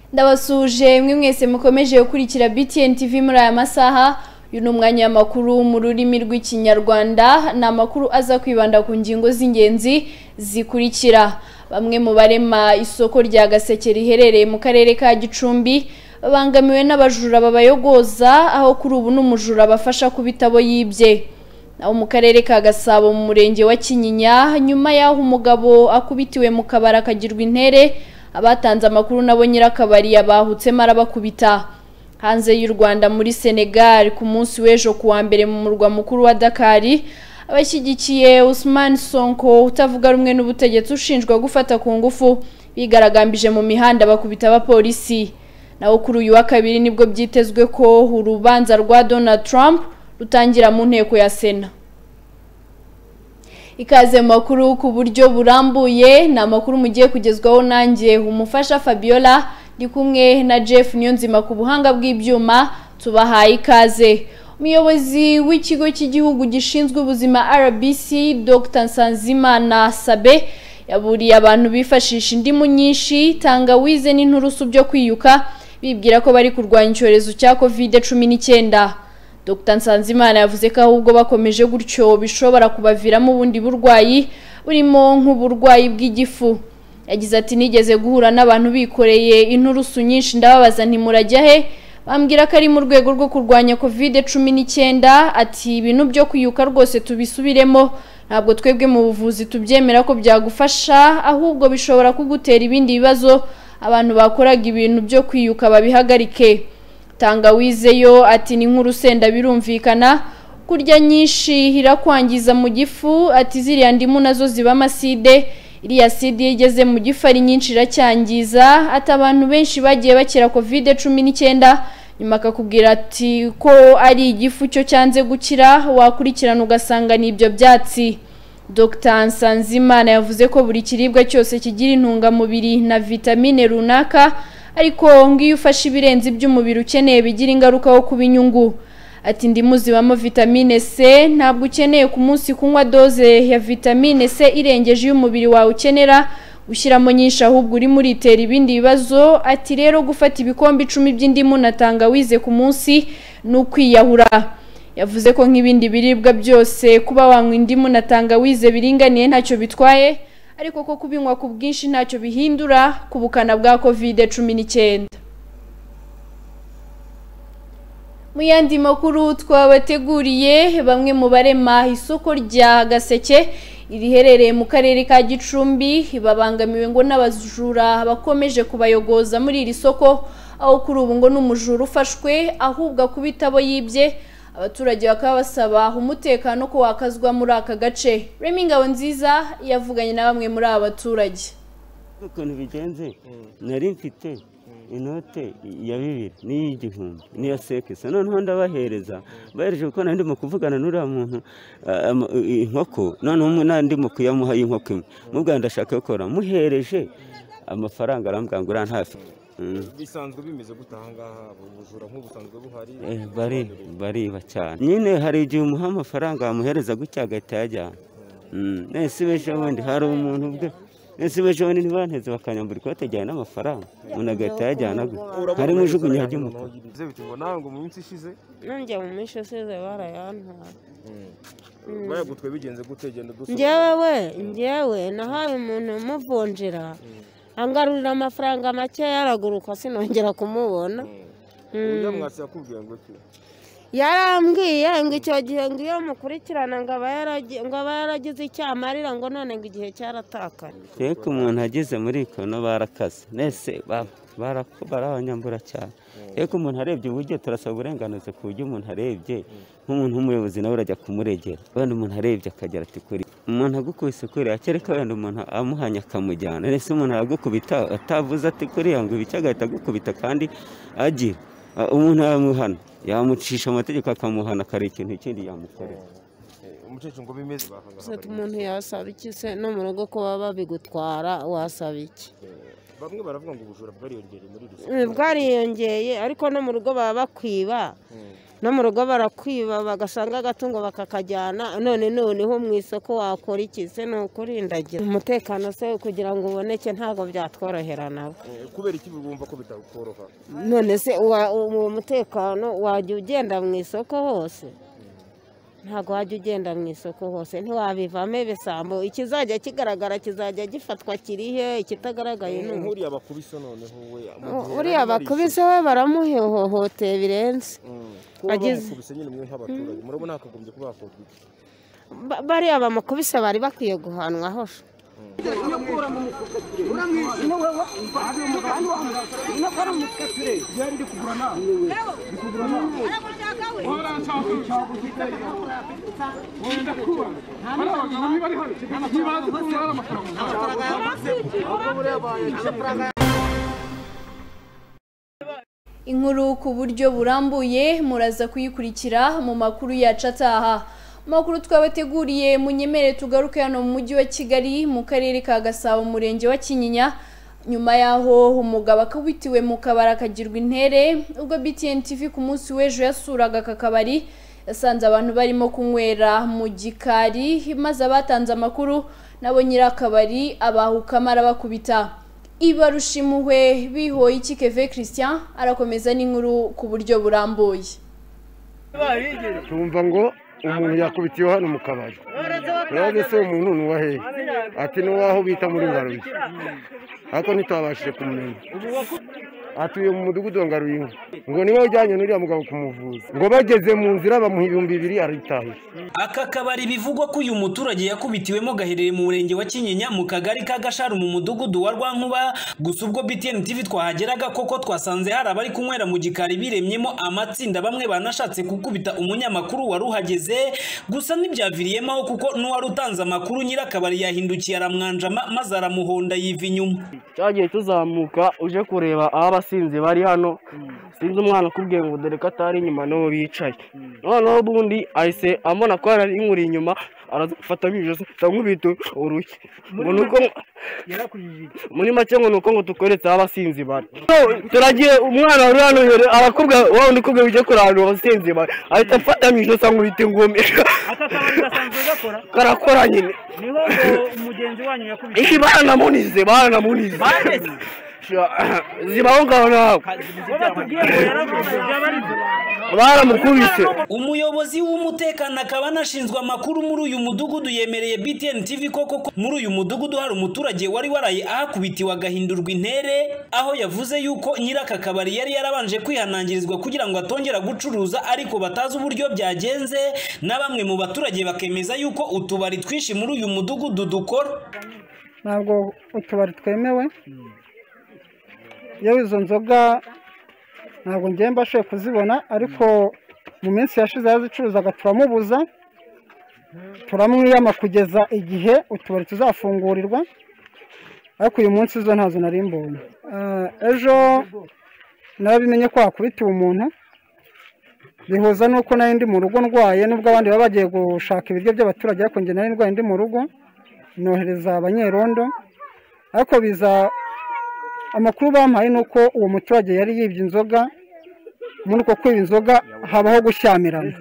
Ndabasuje mwe mwese mukomeje gukurikira BTN TV muri aya masaha. Uyu ni umwanya w'amakuru mu rurimi rw'ikinyarwanda. Ni amakuru aza kwibanda ku ngingo z'ingenzi zikurikira. Bamwe mu barema isoko rya Gaseke riherereye mu karere ka Gicumbi babangamiwe n'abajura babayogoza, aho kuri ubu n'umujura bafasha kubita abo yibye. Naho mu karere ka Gasabo mu murenge wa Kinyinya, nyuma y'aho umugabo akubitiwe mu kabari akagirwa intere, abatanze amakuru nabo nyirakabari yabahutsemo arabakubita. Hanze y'u Rwanda muri Senegal ku munsi w'ejo kuwa mbere mu murwa mukuru wa Dakar, abashyigikiye Ousmane Sonko utavuga rumwe n'ubutegetsi ushinjwa gufata ku ngufu bigaragambije mu mihanda bakubita abapolisi. Naho kuri uyu wa kabiri nibwo byitezwe ko urubanza rwa Donald Trump rutangira mu nteko ya Sena. Ikaze makuru ku buryo burambuye, na makuru mugiye kugezwaho nanjye umufasha Fabiola ndi kumwe na Jeff Niyonzima ku buhanga bw'ibyuma. Tubahaye ikaze. Umuyobozi w'ikigo cy'igihugu gishinzwe ubuzima RBC Dr. Nsanzimana Sabe yaburiye abantu bifashisha indimu nyinshi, tangawize n'inturusu byo kwiyuka bibwira ko bari kurwanya icyorezo cya COVID-19. Dr. Nsanzimana yavuze ko ahubwo bakomeje gutyo bishobora kubaviramo ubundi burwayi burimo nk'uburwayi bw'igifu. Yagize ati nigeze guhura n'abantu bikoreye inturusu nyinshi ndababaza nti murajya he, bambwira ko ari mu rwego rwo kurwanya COVID-19. Ati ibintu byo kwiyuka rwose tubisubiremo, ntabwo twebwe mu buvuzi tubyemera ko byagufasha, ahubwo bishobora kugutera ibindi bibazo. Abantu bakoraga ibintu byo kwiyuka babihagarike. Tangawize yo ati ni nk'urusenda birumvikana, kurya nyinshi irakwangiza mu gifu. Ati ziriya ndimu nazo ziba amaside, iriya aside igeze mu gifu ari nyinshi iracyangiza. Ati abantu benshi bagiye bakira COVID-19 nyuma akakubwira ati ko ari igifu cyo cyanze gukira, wakurikirana ugasanga ni ibyo byatsi. Dr. Nsanzimana yavuze ko buri kiribwa cyose kigira intungamubiri na vitamine runaka, ariko ngiyo ufashe ibirenze iby'umubiri ukeneye bigira ingaruka ho kuba inyungu. Ati indimu zibamo vitamine C, ntabwo ukeneye ku munsi kunywa doze ya vitamine C irengeje y'umubiri wawe ukenera ushyiramo nyinshi, ahubwo uri muritera ibindi bibazo. Ati rero gufata ibikombe 10 by'indimu na tangawize ku munsi ni ukwiyahura. Yavuze ko nk'ibindi biribwa byose kuba wanywa indimu na tangawize biringaniye ntacyo bitwaye, ariko ko kubinywa ku bwinshi ntacyo bihindura ku bukana bwa COVID-19. Mu yandi makuru twabateguriye, bamwe mu barema isoko rya Gaseke iriherereye mu karere ka Gicumbi babangamiwe ngo n'abajura bakomeje kubayogoza muri iri soko, aho kuri ubu ngo n'umujura ufashwe ahubwo kubita abo yibye. Abaturage bakaba basaba umutekano ko wakazwa muri aka gace. Remy Ngabonziza yavuganye na bamwe muri aba baturage. Ukuntu bigenze nari mfite inote ya 2 n'iy'igihumbi n'iya sekesa, noneho ndabahereza bahereje kuko nandi mu kuvugana n'uriya muntu inkoko, noneho nandi mu kuyamuha inkoko imwe mubwa ndashaka gukora muhereje amafaranga arambwira ngo urantafi. Bisanzwe bimeze gutahangaha ubujura nk'ubusanzwe buhari bari bacana nyine. Hari igihe umuha amafaranga amuhereza gutya agahita yajyana. Nese beje wundi hari umuntu ubwe nese beje wundi ntibanteze bakanyambura ikote ajyana n'amafaranga umuntu agahita yajyana. Hari mujugunya ry'umuko ngo nawe ngo mu minsi ishize nanjye mu minsi ishize barayantwara. Bayagutwe bigenze gutegenda dusa njyewe nahaye umuntu umuvunjira angarurira amafaranga make yaraguruka sinongera kumubona. Uya mwasi yakubwiye ngo ki? Yarambwiye ngo icyo gihe ngo iyo mukurikirana ngo aba yaragize icyamarira ngo none ngo igihe cyaratakanye. Reka umuntu ageze muri ikono barakaze nese barabanyambura cyane. Reka umuntu arebye uburyo turasaba uburenganzira ku buryo umuntu arebye nk'umuntu w'umuyobozi nawe urajya kumuregera. Wenda umuntu arebye akagera ati kuri umuntu agukubise kuri akereka wenda umuntu amuhanya akamujyana. Nese umuntu aragukubita atavuze ati kuri ngo ibice agahita agukubita kandi agira umuntu yamuhana yamucisha amategeko akamuhana kare ikintu ikindi yamukorera. Umucece ngo bimeze umuntu yasaba iki se no mu rugo ko baba bigutwara wasaba iki? bamwe baravuga ngo ubujura bwariyongereye muri rusange. Bwariyongeye ariko no mu rugo baba bakwiba. No mu rugo barakwiba bagasanga agatungo bakakajyana noneho mu isoko wakora iki se ni ukurindagira umutekano se kugira ngo uboneke ntabwo byatworohera nabo. Kubera iki bumva ko bitakoroha? None se uwo mutekano wajya ugenda mu isoko hose? Ntabwo wajya ugenda mu isoko hose ntiwabivamo ibisambo. Ikizajya kigaragara kizajya gifatwa kirihe, ikitagaragaye ni uriya bakubise noneho we. Uriya bakubise we baramuhohoteye birenze. Bakubise nyine mwe nk'abaturage murabona hakagombye kuba hakorwa iki? Bariya bamukubise bari bakwiye guhanwa hose. Inkuru ku buryo burambuye muraza kuyikurikira mu makuru yacu ataha. Makuru twabateguriye munyemere tugaruke hano mu mujyi wa Kigali mu karere ka Gasabo murenge wa Kinyinya nyuma yaho umugabo akubitiwe mu kabara akagirwa intere ubwo BTN TV ku munsi w'ejo yasuraga kakabari yasanze abantu barimo kunywera mu gikari maze abatanze amakuru nabo nyirakabari abahukama arabakubita. Ibarushimuhwe bihoye iki Keve Christian arakomeza n'inkuru ku buryo burambuye. Tumva ngo umuntu yakubitiwe hano mu kabari. Rero se umuntu nuwahe ati nuwaho bita muri Ngaruye. Hako nitwabashije kumenya. Atuye mu mudugudu wa Ngaruye. Ngo niwe ujyanye n'uriya mugabo kumuvuza. Ngo bageze mu nzira bamuha 200 aritaye. Aka kabari bivugwa ko uyu muturage yakubitiwemo gaherereye mu murenge wa Kinyinya mu kagari ka Gasharu mu mudugudu wa Rwankuba. Gusa ubwo BTN TV twahageraga koko twasanze hari abari kunywera mu gikari biremyemo amatsinda bamwe banashatse kukubita umunyamakuru wari uhageze. Gusa ntibyaviriyemo kuko n'uwari utanze amakuru nyirakabari yahindukiye aramwanjama maze aramuhonda yiva inyuma. Cyagiye tuzamuka uje kureba abasinzi bari hano. Sinzi umwana akubwiye ngo dore ko atari inyuma no bicaye. Noneho bundi ahise amona ko ari inkuri inyuma arafata bijoze tamubito uruki. Ngo nuko muri make ngo nuko ngo tukoretse abasinzi bari. Turagiye umwana wari hano arakubwa waho ndikubwe bije kurana abasinzi bari. Ahita afata bijoze angubite ngome. Akakabari gasanzwe gakora. Karakora nyine. Niho umugenzi wanyu yakubise. Iki bana munize. Zibaho ngaho nawe. Baramukubise. Umuyobozi w'umutekano akaba anashinzwe amakuru muri uyu mudugudu yemereye BTN TV koko muri uyu mudugudu hari umuturage wari waraye ahakubitiwe agahindurwa intere aho yavuze yuko nyiraka kabari yari yarabanje kwihanangirizwa kugira ngo atongera gucuruza ariko batazi uburyo byagenze na bamwe mu baturage bakemeza yuko utubari twishi muri uyu mudugudu dukora. Ntabwo utubari twemewe. Yewe izo nzoga ntabwo ngiye mbashe kuzibona ariko mu minsi yashize yazicuruzaga turamubuza turamwiyama kugeza igihe utubari tuzafungurirwa ariko uyu munsi zo ntazo nari mbonye. Ejo narabimenye ko hakubitiwe umuntu bihuza nuko nari ndi mu rugo ndwaye nubwo abandi baba bagiye gushaka ibiryo by'abaturage ariko njye nari ndwaye ndi mu rugo nohereza abanyerondo ariko biza amakuru bampaye nuko uwo muturage yari yibye inzoga muri uko kwiba inzoga habaho gushyamirana.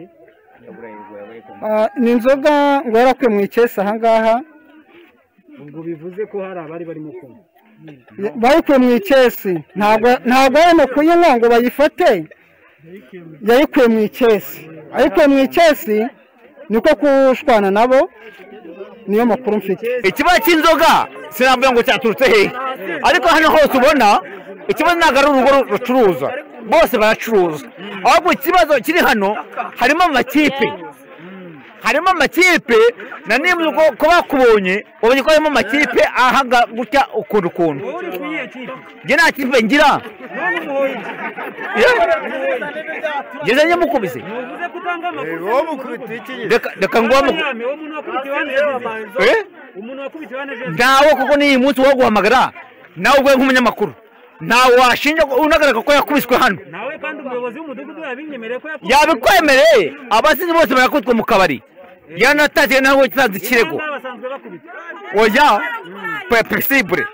Ni inzoga ngo yarakwiye mu ikesi ahangaha. Ubwo bivuze ko hari abari barimo kunywa. Bayikuye mu ikesi ntabwo arimo kuyinywa ngo bayifate. Yayikuye mu ikesi. Ayikuye mu ikesi niko kushwana nabo niyo makuru mfite. Ikibazo cy'inzoga sinavuga ngo cyaturutse hehe ariko hano hose ubona ikibazo ntabwo ari urugo rucuruza bose baracuruza ahubwo ikibazo kiri hano harimo amakipe na nimwe ko bakubonye ubonye ko harimo amakipe ahanga gutya ukuntu njye nta kipe ngira ngeze nyamukubise reka ngo ntawe kuko ni umunsi wo guhamagara nawe ubwo nk'umunyamakuru ntawe washinja unagaragara ko yakubiswe hano nawe kandi umuyobozi w'umudugudu yabinyemereye ko yabikwemereye abasinzi bose barakubitwa mu kabari yanatagiye nawe cyatanze ikirego oya possible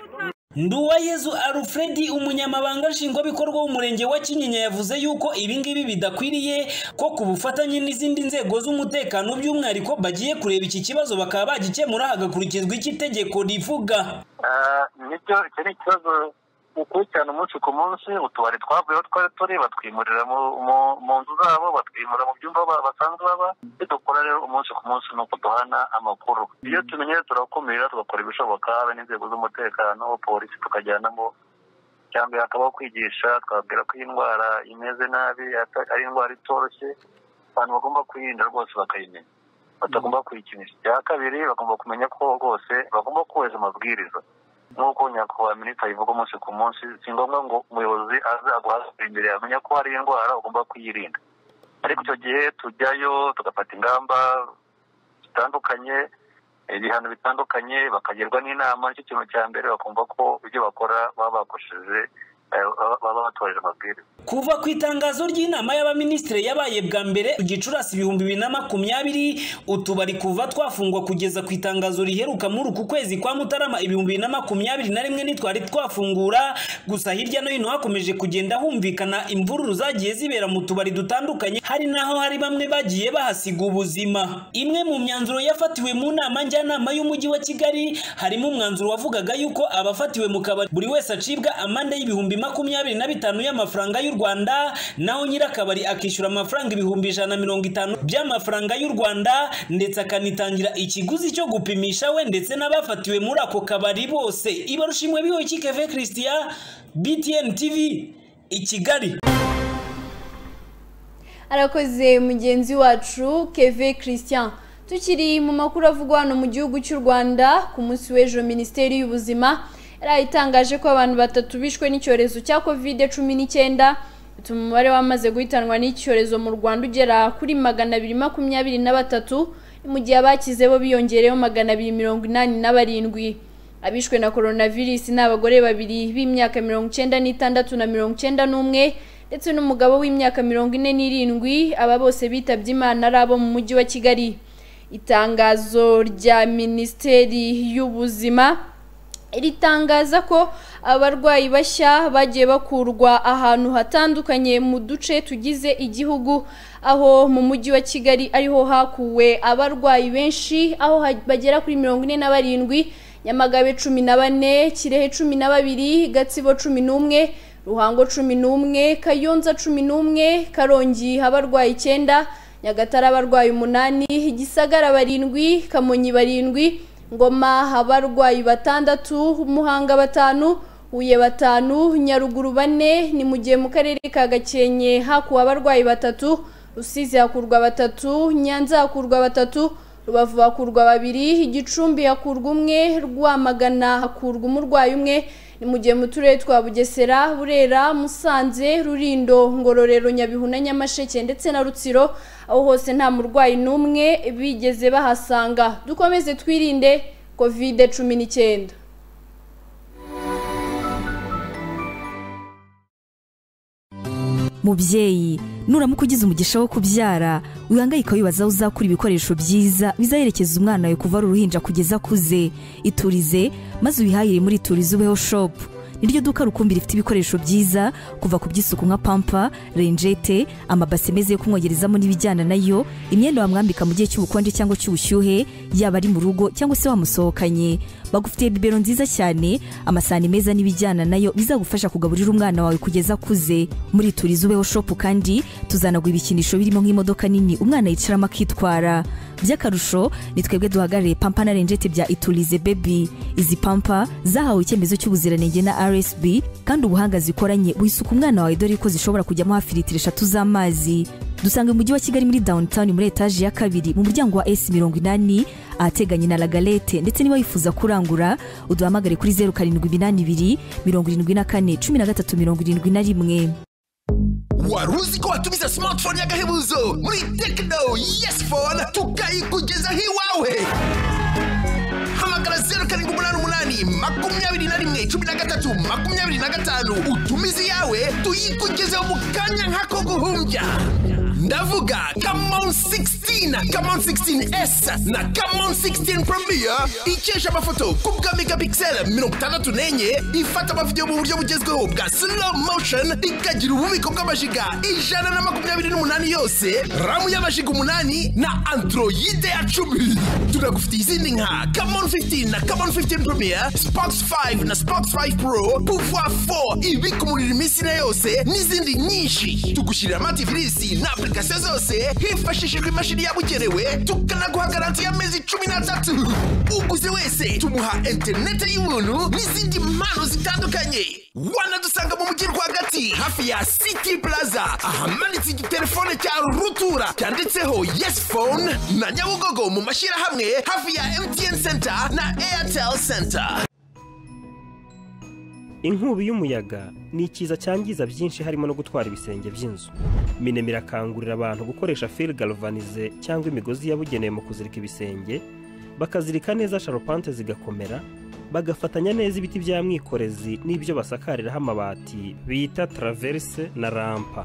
Nduwayezu Alfred umunyamabanga nshingwabikorwa w'umurenge wa Kinyinya yavuze yuko ibingibi bidakwiriye ko ku bufatanye n'izindi nzego z'umutekano by'umwihariko bagiye kureba iki kibazo bakaba bagikemura hagakurikizwa iki tegeko rivuga. Nicyo kiri kibazo ukurikirana umunsi ku munsi, utubari twavuyeho twari turi batwimurira mu nzu zabo, batwimura mu byumba basanzwe baba. Dukora rero umunsi ku munsi nuko duhana amakuru. Iyo tumenye turakumira tugakora ibishoboka, habe n'inzego z'umutekano, polisi tukajyanamo, cyangwa hakabaho kwigisha, twabwira ko iyi ndwara imeze nabi, ari indwara itoroshye, abantu bagomba kuyirinda rwose bakayimenya, batagomba kuyikinisha. Icya kabiri bagomba kumenya ko rwose bagomba kubahiriza amabwiriza nk'uko nyakubahwa minisitiri abivuga umunsi ku munsi. Si ngombwa ngo umuyobozi aze aguhagarare imbere amenya ko hari indwara ugomba kuyirinda, ariko icyo gihe tujyayo tugafata ingamba zitandukanye, ibihano bitandukanye, bakagirwa n'inama. Nicyo kintu cya mbere, bakumva ko ibyo bakora baba bakoresheje, baba batubahirije amabwiriza. Kuva ku itangazo ry'inama y'abaminisitiri yabaye bwa mbere Gicurasi 2020, utubari kuva twafungwa kugeza ku itangazo riheruka muri uku kwezi kwa Mutarama 2021 nitwari twafungura. Gusa hirya no hino hakomeje kugenda humvikana imvururu zagiye zibera mu tubari dutandukanye, hari naho hari bamwe bagiye bahasiga ubuzima. Imwe mu myanzuro yafatiwe mu nama njyanama y'umujyi wa Kigali harimo umwanzuro wavugaga yuko abafatiwe mu kabari buri wese acibwa amande y'ibihumbi 25 y'amafaranga y'u Rwanda, naho nyirakabari akishyura amafaranga 150 by'amafaranga y'u Rwanda, ndetse akanitangira ikiguzi cyo gupimisha we ndetse n'abafatiwe muri ako kabari bose. Ibarushimwe biho Keve Christian, BTN TV i Kigali. Arakoze mugenzi wacu Keve Christian. Tukiri mu makuru avugwa hano mu gihugu cy'u Rwanda, ku munsi w'ejo Minisiteri y'Ubuzima yarayitangaje ko abantu 3 bishwe n'icyorezo cya COVID-19, bituma umubare wamaze guhitanwa n'icyorezo mu Rwanda ugera kuri 223, mu gihe abakize bo biyongereyeho 287. Abishwe na coronavirus ni abagore 2 b'imyaka 96 na 91 ndetse n'umugabo w'imyaka 47. Aba bose bitabye Imana ari abo mu mujyi wa Kigali. Itangazo rya Minisiteri y'Ubuzima iritangaza ko abarwayi bashya bagiye bakurwa ahantu hatandukanye mu duce tugize igihugu, aho mu mujyi wa Kigali ariho hakuwe abarwayi benshi, aho bagera kuri 47, Nyamagabe 14, Kirehe 12, Gatsibo 11, Ruhango 11, Kayonza 11, Karongi abarwayi 9, Nyagatare abarwayi 8, Gisagara 7, Kamonyi 7, Ngoma abarwayi 6, Muhanga 5, Huye 5, Nyaruguru 4. Ni mu gihe mu karere ka Gakenke hakuwe abarwayi 3, Rusizi hakurwa 3, Nyanza hakurwa 3, Rubavu hakurwa 2, Gicumbi hakurwa 1, Rwamagana hakurwa umurwayi 1. Ni mu gihe mu turere twa Bugesera, Burera, Musanze, Rulindo, Ngororero, Nyabihu na Nyamasheke ndetse na Rutsiro, aho hose nta murwayi n'umwe bigeze bahasanga. Dukomeze twirinde COVID-19. Mubyeyi, nuramuka ugize umugisha wo kubyara, wihangayika wibaza aho uzakura ibikoresho byiza bizaherekeza umwana wawe kuva ari uruhinja kugeza akuze. Iturize maze uyihahire muri Iturize Ubeho Shop. Niryo duka rukumbi rifite ibikoresho byiza kuva ku by'isuku nka pampa, renjete, amabase meze yo kumwogerezamo n'ibijyana nayo, imyenda wamwambika mu gihe cy'ubukonje cyangwa cy'ubushyuhe, yaba ari mu rugo cyangwa se wamusohokanye. Bagufitiye bibero nziza cyane, amasahani meza n'ibijyana nayo bizagufasha kugaburira umwana wawe kugeza akuze. Muri Iturize Ubeho Shop kandi tuzanagura ibikinisho birimo nk'imodoka nini umwana yicaramo akitwara. By'akarusho ni twebwe duhagarariye pampa na renjete bya Iturize Baby. Izi pampa zahawe icyemezo cy'ubuziranenge na RSB kandi ubuhanga zikoranye buhisuka umwana wawe, dore ko zishobora kujyamo hafi litiro 3 z'amazi. Dusanga mu mujyi wa Kigali muri downtown muri etage ya 2 mu muryango wa S80 ahateganye na La Galette, ndetse niba wifuza kurangura uduhamagare kuri 0782 74 13 71. Waruzi ko watumiza smartphone y'agahebuzo muri Tecno Yes Phone tukayikugeza hiwawe. Hamagara 0788 utumizi yawe tuyikugezeho mu kanya nk'ako guhumbya. Ndavuga Camon 16 16, Camon 16S na Camon 16 Premier ikesha amafoto ku bwa megapixel 64 ifata amavideo mu buryo bugezweho bwa slow motion ikagira ububiko bw'amajiga 128 yose, RAM y'amajiga 8 na Android ya 10. Tunagufitiye izindi nka Camon 15 na Camon 15 Premier, Spox 5 na Spox 5 Pro, Pouvoir 4 ibika umuriro iminsi na yose n'izindi nyinshi. Tugushirira amatifilisi na application zose hifashishijwe imashini yabugenewe, tukanaguha garanti y'amezi 13. Uguze wese tumuha internet y'ubuntu n'izindi mpano zitandukanye. Wanadusanga mu mujyi rwagati hafi ya City Plaza ahamanitse igitelefone cya rutura cyanditseho Yes Phone, na Nyabugogo mu mashyirahamwe hafi ya MTN Center na Airtel Center. Inkubi y'umuyaga ni ikiza cyangiza byinshi harimo no gutwara ibisenge by'inzu. Minema irakangurira abantu gukoresha fil galvanize cyangwa imigozi yabugenewe mu kuzirika ibisenge, bakazirika neza sharpante zigakomera, bagafatanya neza ibiti bya mwikorezi n'ibyo basakariraho amabati bita traverse na rampa.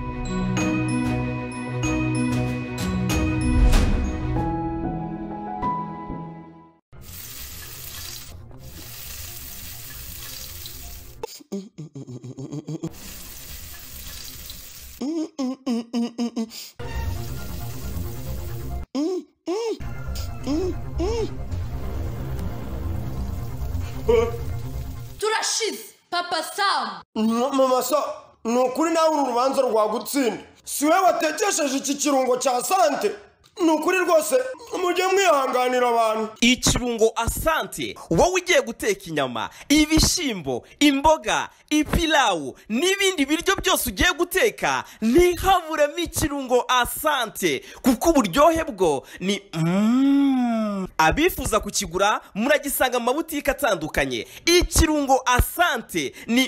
Turashize Papa Sam. Mama Sam, nukuri nawe urubanza rwagutsinda. Siwe watekesheje iki kirungo cya sante. Nukuri rwose mujye mwihanganira abantu. Ikirungo asante wowe ugiye guteka inyama, ibishimbo, imboga, ipilawu n'ibindi biryo byose ugiye guteka, ntihaburemo ikirungo asante kuko uburyohe bwo ni abifuza kukigura muragisanga mu mabutike atandukanye. Ikirungo asante ni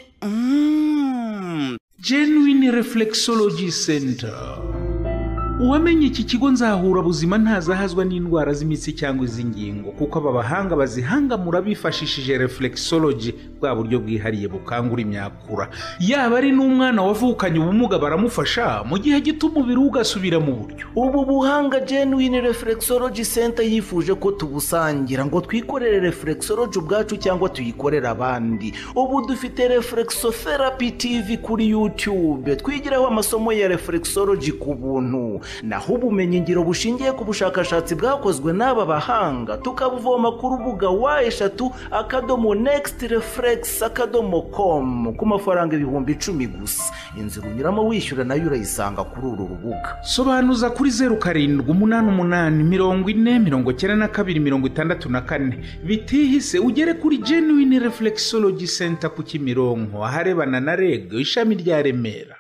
Genuine Reflexology Center. Uwamenye iki kigo nzahura buzima ntazahazwa n'indwara z'imitsi cyangwa iz'ingingo kuko aba bahanga bazihangamura bifashishije reflexology, bwa buryo bwihariye bukangura imyakura. Yaba ari n'umwana wavukanye ubumuga baramufasha mu gihe gito umubiri ugasubira mu buryo. Ubu buhanga Genuine Reflexology Center yifuje ko tubusangira ngo twikorere reflexology ubwacu cyangwa tuyikorera abandi. Ubu dufite Reflexotherapy TV kuri YouTube, twigiraho amasomo ya reflexology ku buntu. Naho ubumenyi ngiro bushingiye ku bushakashatsi bwakozwe n'aba bahanga tukabuvoma ku rubuga wa/nextreflex.com ku mafaranga 10,000 gusa. Inzira unyuramo wishyura nayo urayisanga kuri uru rubuga. Sobanuza kuri 0788409264 bitihise ugere kuri Genuine Reflexology Center ku Kimironko aharebana na REG ishami rya Remera.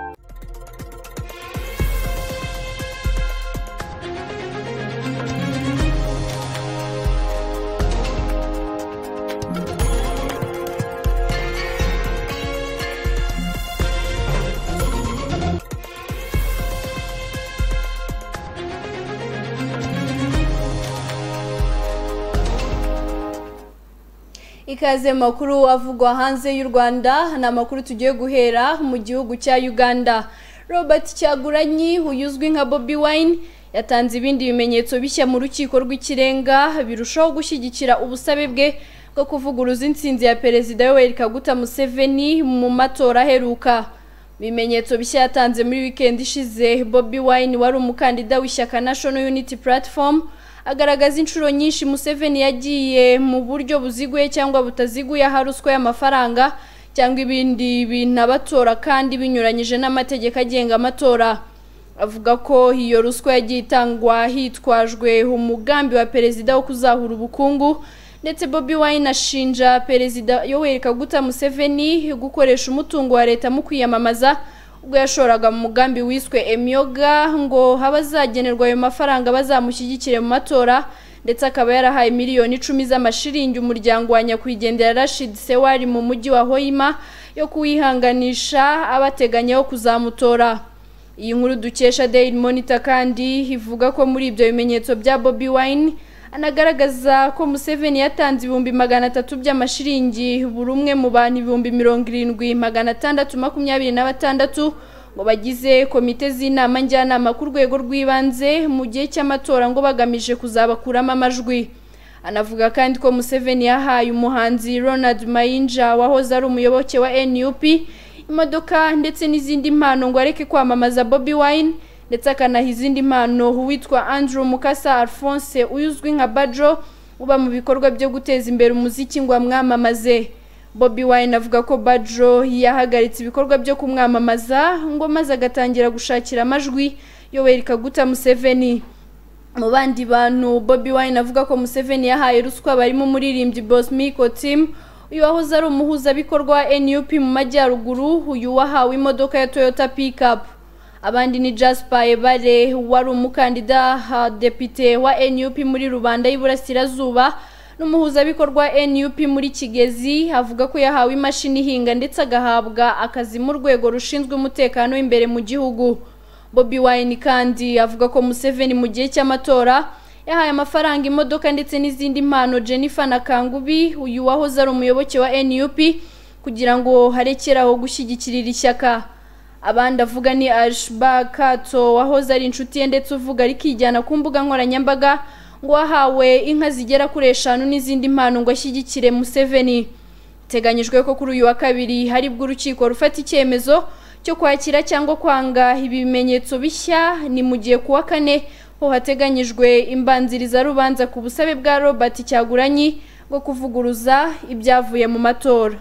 Ikaze makuru avugwa hanze y'u Rwanda, na makuru tugiye guhera mu gihugu cya Uganda. Robert Cyaguranyi uyuzwi nka Bobi Wine yatanze ibindi bimenyetso bishya mu rukiko rw'ikirenga birushaho gushyigikira ubusabe bwe bwo kuvuguruza intsinzi ya Perezida Yoweri Kaguta Museveni mu matora aheruka. Bimenyetso bishya yatanze muri weekend ishize. Bobi Wine wari umukandida w'ishyaka National Unity Platform agaragaza inshuro nyinshi Museveni yagiye mu buryo buziguye cyangwa butaziguye haruswa y'amafaranga cyangwa ibindi bintu abatora kandi binyuranyije n'amategeko agenga amatora. Avuga ko iyo ruswa yagiye itangwa hitwajwe umugambi wa perezida wo kuzahura ubukungu, ndetse Bobi Wine ashinja Perezida Yoweri Kaguta Museveni gukoresha umutungo wa leta mu kwiyamamaza ubwo yashoraga mu mugambi wiswe Emyoga ngo habazagenerwa ayo mafaranga bazamushyigikire mu matora, ndetse akaba yarahaye miliyoni 10 z'amashiringi umuryango wa nyakwigendera Rashid Sewari mu mujyi wa Hoima yo kuwihanganisha abateganyaho kuzamutora. Iyi nkuru dukesha Daily Monitor kandi ivuga ko muri ibyo bimenyetso bya Bobi Wine anagaragaza ko Museveni yatanze 300 by'amashiringi buri umwe mu bantu 70,626 ngo bagize komite z'inama njyanama ku rwego rw'ibanze mu gihe cy'amatora ngo bagamije kuzabakuramo amajwi. Anavuga kandi ko Museveni yahaye umuhanzi Ronald Mayinja wahoze ari umuyoboke wa NUP imodoka ndetse n'izindi mpano ngo areke kwamamaza Bobi Wine, ndetse akanaha izindi mpano uwitwa Andrew Mukasa Alphonse uyuzwi nka Badro uba mu bikorwa byo guteza imbere umuziki ngo amwamamaze. Bobi Wine avuga ko Badro yahagaritse ibikorwa byo kumwamamaza ngo maze agatangira gushakira amajwi Yoweri Kaguta Museveni. Mu bandi bantu Bobi Wine avuga ko Museveni yahaye ruswa barimo umuririmbyi Boss Miko Team, uyu wahoze ari umuhuzabikorwa wa NUP mu majyaruguru, uyu wahawe imodoka ya Toyota Pickup. Abandi ni Jasper Bari wari umukandida depite wa NUP muri Rwanda y'Iburasirazuba n'umuhuzabikorwa wa NUP muri Kigezi, avuga ko yahawe imashini ihinga ndetse agahabwa akazi mu rwego rushinzwe umutekano w'imbere mu gihugu. Bobi Wine kandi avuga ko Museveni mu gihe cy'amatora yahaye amafaranga imodoka ndetse n'izindi mpano Jennifer na Kangubi, uyu wahoze ari umuyoboke wa NUP, kugira ngo harekeraho gushyigikirira ishyaka. Abandi avuga ni Ashba Kato wahoze ari inshuti ye ndetse uvuga rikijyana ku mbuga nkoranyambaga ngo wahawe inka zigera kuri 5 n'izindi mpano ngo ashyigikire Museveni. Teganyijwe ko kuri uyu wa kabiri hari bw'urukiko rufata icyemezo cyo kwakira cyangwa kwanga ibimenyetso bishya, ni mu gihe kuwa kane ho hateganyijwe imbanziriza rubanza ku busabe bwa Robert Cyagulanyi bwo kuvuguruza ibyavuye mu matora.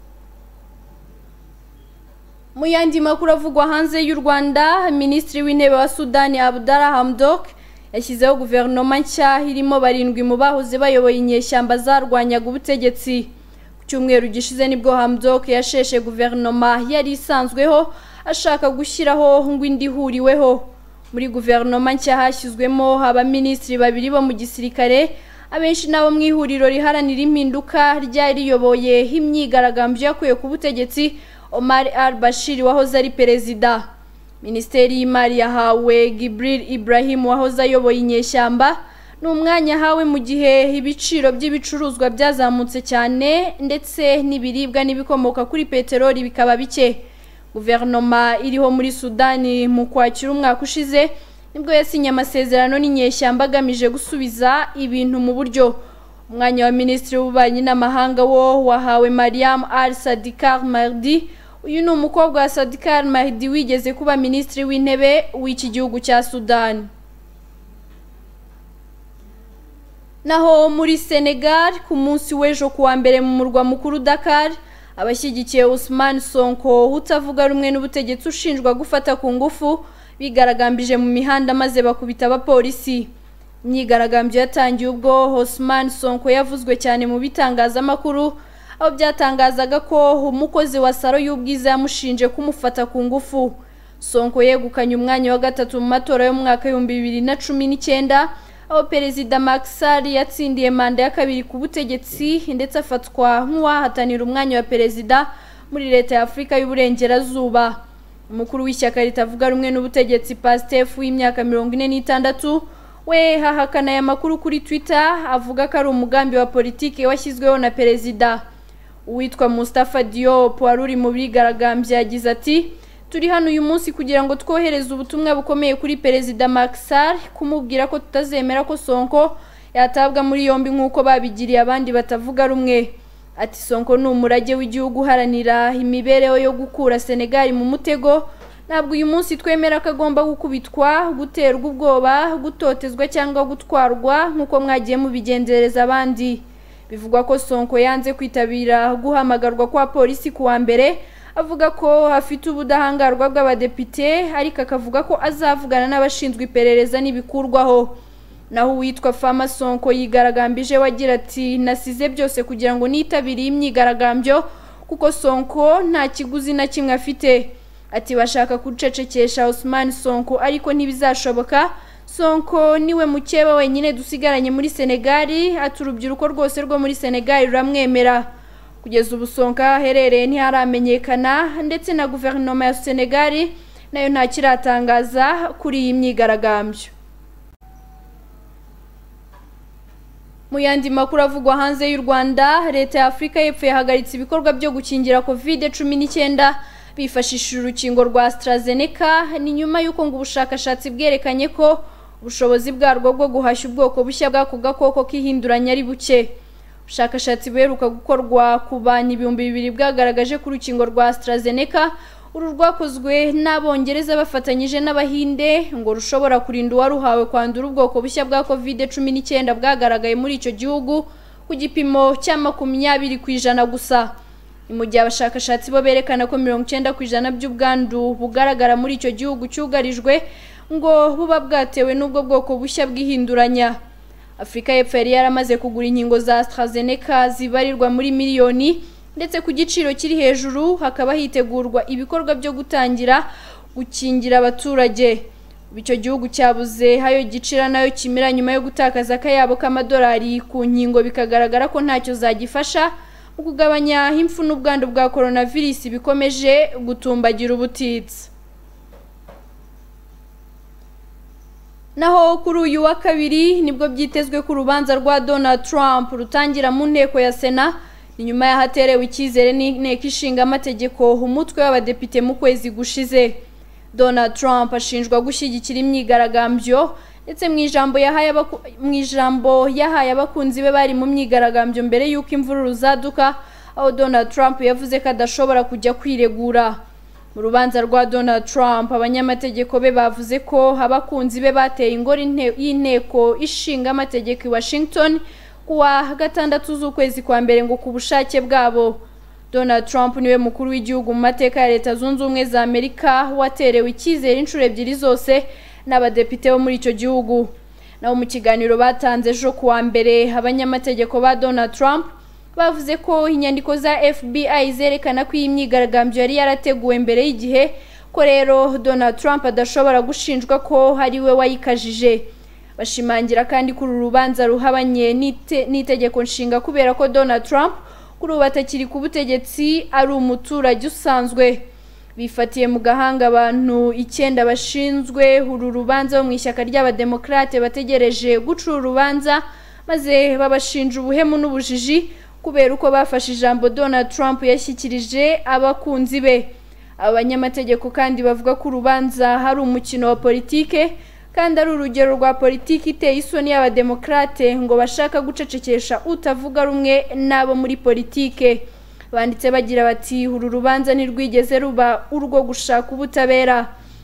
Mu yandi makuru avugwa hanze y'u Rwanda, Minisitiri w'Intebe wa Sudani Abdallah Hamdok yashyizeho guverinoma nshya irimo 7 mu bahoze bayoboye inyeshyamba zarwanyaga ubutegetsi. Cyumweru gishize nibwo Hamdok yasheshe guverinoma yari isanzweho ashaka gushyiraho ngo indi huriweho. Muri guverinoma nshya hashyizwemo abaminisitiri 2 bo mu gisirikare, abenshi nabo mu ihuriro riharanira impinduka ryari riyoboye imyigaragambyo yakuye ku butegetsi Omar al-Bashir wahoze ari perezida. Minisiteri y'Imari yahawe Gibril Ibrahim wahoze ayoboye inyeshyamba, n'umwanya hawe mu gihe ibiciro by'ibicuruzwa byazamutse cyane ndetse n'ibiribwa n'ibikomoka kuri peteroli bikaba bike. Guverinoma iriho muri Sudani mu kwakira umwaka ushize nibwo yasinye amasezerano n'inyeshyamba agamije gusubiza ibintu mu buryo. Umwanya wa Minisitiri w'Ububanyi n'Amahanga wo wahawe Mariam al-Sadikar Mahdi, uyu ni umukobwa wa Sadikar Mahdi wigeze kuba Minisitiri w'Intebe w'iki gihugu cya Sudani. Naho muri Senegal ku munsi w'ejo kuwa mbere mu murwa mukuru Dakar, abashyigikiye Ousmane Sonko utavuga rumwe n'ubutegetsi ushinjwa gufata ku ngufu bigaragambije mu mihanda maze bakubita abapolisi. Imyigaragambyo yatangiye ubwo Ousmane Sonko yavuzwe cyane mu bitangazamakuru, aho byatangazaga ko umukozi wa saro y'ubwiza yamushinje kumufata ku ngufu. Sonko yegukanye umwanya wa 3 mu matora yo mu mwaka 2019, aho Perezida Macky Sall yatsindiye manda ya 2 ku butegetsi ndetse afatwa nk'uwahatanira umwanya wa perezida muri leta ya Afurika y'Uburengerazuba. Umukuru w'ishyaka ritavuga rumwe n'ubutegetsi Pastef w'imyaka 46 we hahakana aya makuru kuri Twitter, avuga ko ari umugambi wa politiki washyizweho na perezida. Uwitwa Mustafa Diop waruri mu bigaragambye yagize ati: "Turi hano uyu munsi kugira ngo twohereze ubutumwa bukomeye kuri perezida Macky Sall kumubwira ko tutazemera ko Sonko yatabwa muri yombi nk'uko babigiriye abandi batavuga rumwe." Ati Sonko ni umurage w'igihugu uharanira imibereho yo gukura Senegal mu mutego. Ntabwo uyu munsi twemera ko agomba gukubitwa, guterwa ubwoba, gutotezwa cyangwa gutwarwa nk'uko mwagiye mubigenzereza abandi. Bivugwa ko Sonko yanze kwitabira guhamagarwa kwa polisi kuwa mbere, avuga ko afite ubudahangarwa bw'abadepite, ariko akavuga ko azavugana n'abashinzwe iperereza n'ibikurwaho. Naho uwitwa Fama Sonko yigaragambije wagira ati: "Nasize byose kugira ngo nitabiriye imyigaragambyo kuko Sonko nta kiguzi na kimwe afite." Ati bashaka kucecekesha Ousmane Sonko ariko ntibizashoboka. Sonko niwe mukeba wenyine dusigaranye muri Senegal, ati urubyiruko rwose rwo muri Senegal ruramwemera. Kugeza ubu Sonko aherereye ntiharamenyekana, ndetse na guverinoma ya Senegal nayo nta kiratangaza kuri iyi myigaragambyo. Mu yandi makuru avugwa hanze y'u Rwanda, leta ya Afurika y'Epfo yahagaritse ibikorwa byo gukingira COVID-19 bifashishije urukingo rwa AstraZeneca ni nyuma y'uko ngo ubushakashatsi bwerekanye ko ubushobozi bwarwo bwo guhashya ubwoko bushya bw'ako gakoko k'ihinduranya ari buke. Ubushakashatsi buheruka gukorwa ku bantu 2000 bwagaragaje ko urukingo rwa AstraZeneca uru rwakozwe n'Abongereza bafatanyije n'Abahinde ngo rushobora kurinda uwaruhawe kwandura ubwoko bushya bwa COVID-19 bwagaragaye muri icyo gihugu ku gipimo cya 20% gusa. Mu gihe abashakashatsi bo berekana ko 90% by'ubwandu bugaragara muri icyo gihugu cyugarijwe ngo buba bwatewe n'ubwo bwoko bushya bw'ihinduranya. Afrika y'Epfo yari yaramaze kugura inkingo za AstraZeneca zibarirwa muri miliyoni ndetse ku giciro kiri hejuru hakaba hitegurwa ibikorwa byo gutangira gukingira abaturage. Icyo gihugu cyabuze hayo gicira nayo kimira nyuma yo gutakaza akayabo k'amadolari ku nkingo bikagaragara ko ntacyo zagifasha mu kugabanya impfu n'ubwandu bwa coronavirus bikomeje gutumbagira ubutitsa. Naho kuri uyu wa kabiri nibwo byitezwe ko urubanza rwa Donald Trump rutangira mu nteko ya Sena inyuma yahaterewe icyizere n'inteko ishinga amategeko umutwe w'abadepite mu kwezi gushize. Donald Trump ashinjwa gushyigikira imyigaragambyo ndetse mu ijambo yahaye abakunzi be bari mu myigaragambyo mbere y'uko imvururu zaduka, aho Donald Trump yavuze ko adashobora kujya kwiregura. Mu rubanza rwa Donald Trump abanyamategeko be bavuze ko abakunzi be bateye ingoro y'inteko ishinga amategeko i Washington kuwa 6 z'ukwezi kwa mbere ngo ku bushake bwabo. Donald Trump niwe mukuru w'igihugu mu mateka ya Leta Zunze Ubumwe za Amerika waterewe icyizere inshuro ebyiri zose n'abadepite bo muri icyo gihugu. Naho mu kiganiro batanze ejo kuwa mbere abanyamategeko ba Donald Trump bavuze ko inyandiko za FBI zerekana ko iyi myigaragambyo yari yarateguwe mbere y'igihe, ko rero Donald Trump adashobora gushinjwa ko hari we wayikajije. Bashimangira kandi ko uru rubanza ruhabanye n'itegeko nshinga kubera ko Donald Trump kuri ubu atakiri ku butegetsi ari umuturage usanzwe. Bifatiye mu gahanga abantu 9 bashinzwe uru rubanza mu ishyaka ry'abademokrate bategereje gucura urubanza maze babashinja ubuhemu n'ubujiji kubera uko bafashe ijambo Donald Trump yashyikirije abakunzi be. Abanyamategeko kandi bavuga ko urubanza hari umukino wa politike kandi ari urugero rwa politiki iteye isoni y'abademokrate ngo bashaka gucecekesha utavuga rumwe nabo muri politike. Banditse bagira bati uru rubanza ntirwigeze ruba urwo gushaka ubutabera.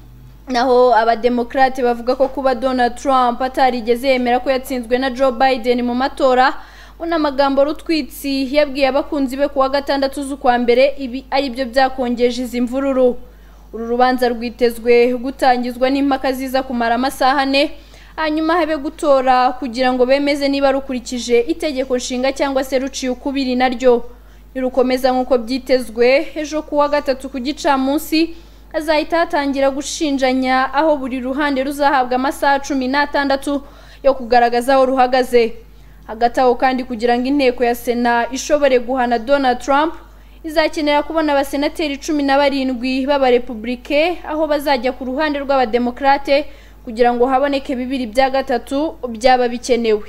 Naho abademokrate bavuga ko kuba Donald Trump atarigeze yemera ko yatsinzwe na Joe Biden mu matora unamagambo rutwitsi yabwiye abakunzi be kuwa 6 z'ukwa mbere ibi ari byo byakongeje izi mvururu. Uru rubanza rwitezwe gutangizwa n'impaka ziza kumara amasaha 4 hanyuma habe gutora kugira ngo bemeze niba rukurikije itegeko nshinga cyangwa se ruciye ukubiri naryo. Nirukomeza nk'uko byitezwe ejo kuwa 3 ku gicamunsi azahita hatangira gushinjanya aho buri ruhande ruzahabwa amasaha 16 yo kugaragaza aho ruhagaze. Hagati aho kandi kugira ngo inteko ya Sena ishobore guhana Donald Trump izakenera kubona abasenateri 17 b'abarepublike aho bazajya ku ruhande rw'abademokrate kugira ngo haboneke 2/3 byaba bikenewe.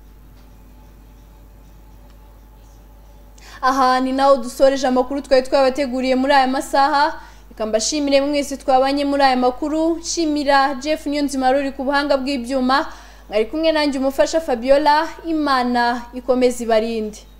Aha ni naho dusoreje amakuru twari twabateguriye muri aya masaha. Ikambashimire mwese twabanye muri aya makuru. Shimira Jeff Niyonzima ruri ku buhanga bw'ibyuma. Ngari kumwe nanjye umufasha Fabiola. Imana ikomeze ibarinde.